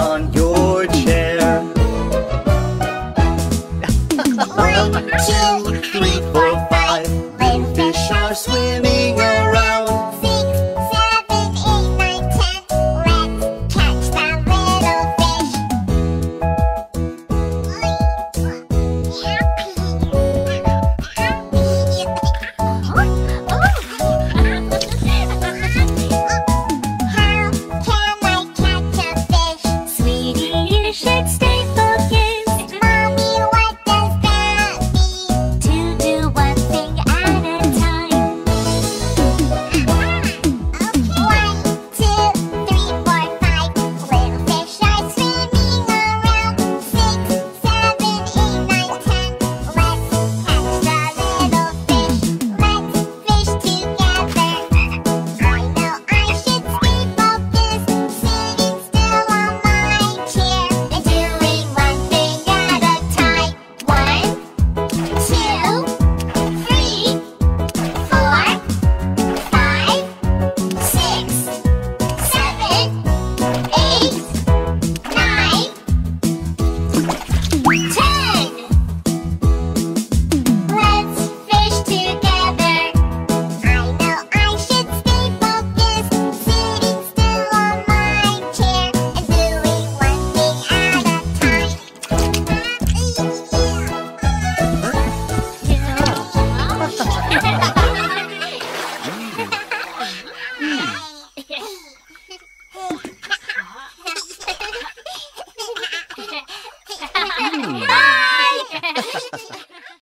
on your chair. 1, 2, 3, 4, 5. Little fish are swimming around. 6, 7, 8, 9, 10. Let's catch that little fish. How can I catch a fish? Sweetie, you should stay focused. Mommy, what does that mean? To do one thing at a time. 1, 2, 3, 4, 5. Little fish are swimming around. 6, 7, 8, 9, 10. Let's catch the little fish. Let's fish together. I know I should stay focused, sitting still on my chair and doing one thing at a time. 1, 2, 3, 4, 5, 6, 7, 8, 9, 10. Let's fish together. I know I should stay focused, sitting still on my chair and doing one thing at a time. Yeah.